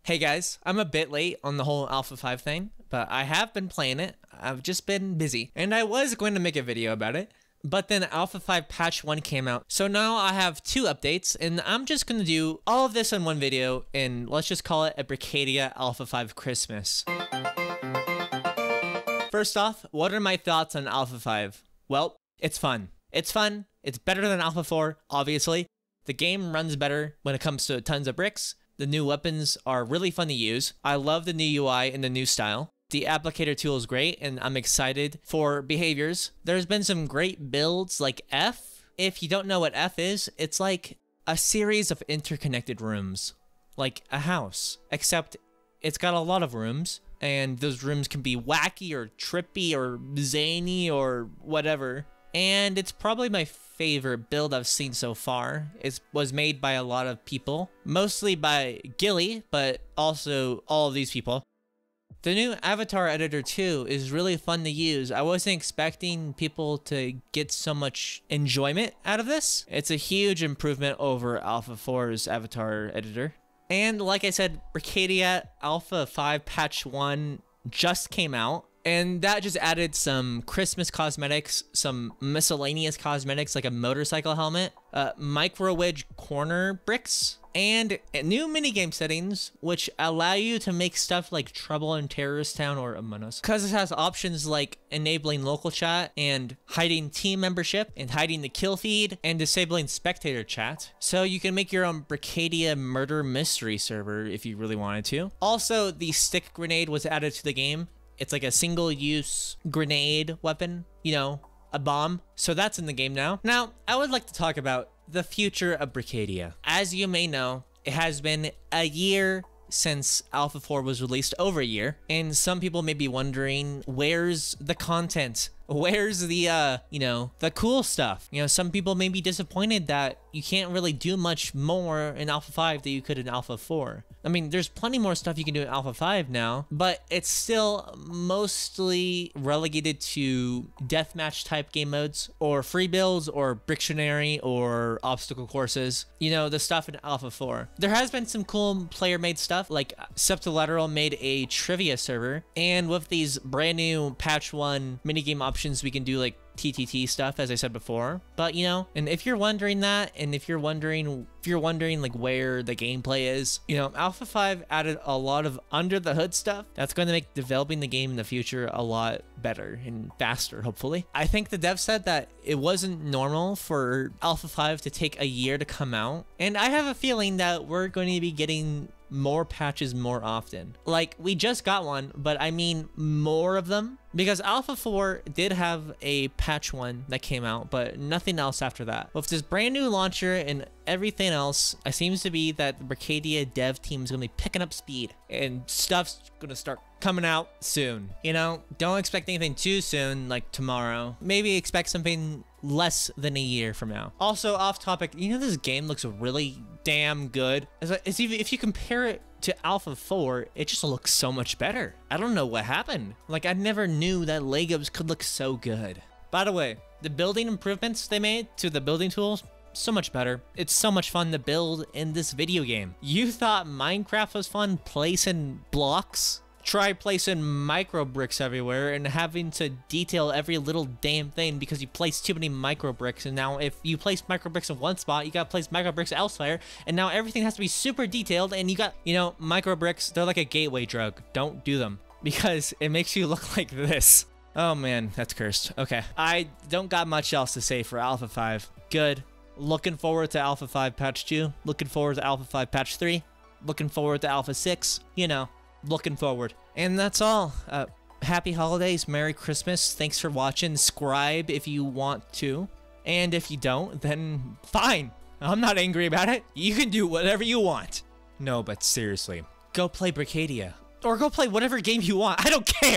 Hey guys, I'm a bit late on the whole Alpha 5 thing, but I have been playing it. I've just been busy, and I was going to make a video about it, but then Alpha 5 Patch 1 came out. So now I have 2 updates, and I'm just going to do all of this in one video, and let's just call it a Bricadia Alpha 5 Christmas. First off, what are my thoughts on Alpha 5? Well, it's fun. It's fun. It's better than Alpha 4, obviously. The game runs better when it comes to tons of bricks. The new weapons are really fun to use. I love the new UI and the new style. The applicator tool is great, and I'm excited for behaviors. There's been some great builds like F. If you don't know what F is, it's like a series of interconnected rooms, like a house, except it's got a lot of rooms, and those rooms can be wacky or trippy or zany or whatever. And it's probably my favorite build I've seen so far. It was made by a lot of people, mostly by Gilly, but also all of these people. The new avatar editor too is really fun to use. I wasn't expecting people to get so much enjoyment out of this. It's a huge improvement over Alpha 4's avatar editor. And like I said, Bricadia Alpha 5 Patch 1 just came out. And that just added some Christmas cosmetics, some miscellaneous cosmetics like a motorcycle helmet, micro wedge corner bricks, and new minigame settings, which allow you to make stuff like Trouble in Terrorist Town or Among Us. Cause it has options like enabling local chat and hiding team membership and hiding the kill feed and disabling spectator chat. So you can make your own Bricadia murder mystery server if you really wanted to. Also, the stick grenade was added to the game. It's like a single-use grenade weapon, you know, a bomb. So that's in the game now. Now, I would like to talk about the future of Bricadia. As you may know, it has been a year since Alpha 4 was released, over a year. And some people may be wondering, where's the content? Where's the, you know, the cool stuff? You know, some people may be disappointed that you can't really do much more in Alpha 5 than you could in Alpha 4. I mean, there's plenty more stuff you can do in Alpha 5 now, but it's still mostly relegated to deathmatch type game modes, or free builds, or Brictionary, or obstacle courses. You know, the stuff in Alpha 4. There has been some cool player-made stuff, like Septilateral made a trivia server, and with these brand new Patch 1 minigame options, we can do like TTT stuff, as I said before. But you know, and if you're wondering that, and if you're wondering like where the gameplay is, you know, Alpha 5 added a lot of under the hood stuff that's going to make developing the game in the future a lot better and faster, hopefully. I think the dev said that it wasn't normal for Alpha 5 to take a year to come out, and I have a feeling that we're going to be getting more patches more often. Like, we just got one, but I mean more of them, because Alpha 4 did have a patch 1 that came out, but nothing else after that. With this brand new launcher and everything else, it seems to be that the Bricadia dev team is going to be picking up speed, and stuff's going to start coming out soon. You know, don't expect anything too soon, like tomorrow. Maybe expect something less than a year from now. Also, off topic, you know, this game looks really damn good. If you compare it to Alpha 4, it just looks so much better. I don't know what happened. Like, I never knew that Legos could look so good. By the way, the building improvements they made to the building tools, so much better. It's so much fun to build in this video game. You thought Minecraft was fun placing blocks? Try placing micro bricks everywhere and having to detail every little damn thing because you placed too many micro bricks. And now if you place micro bricks in one spot, you gotta place micro bricks elsewhere, and now everything has to be super detailed. And you got, you know, micro bricks, they're like a gateway drug. Don't do them because it makes you look like this. Oh man, that's cursed. Okay, I don't got much else to say for Alpha 5. Good. Looking forward to Alpha 5 Patch 2. Looking forward to Alpha 5 Patch 3. Looking forward to Alpha 6. You know, looking forward. And that's all. Happy holidays, Merry Christmas. Thanks for watching. Subscribe if you want to. And if you don't, then fine. I'm not angry about it. You can do whatever you want. No, but seriously, go play Bricadia. Or go play whatever game you want. I don't care.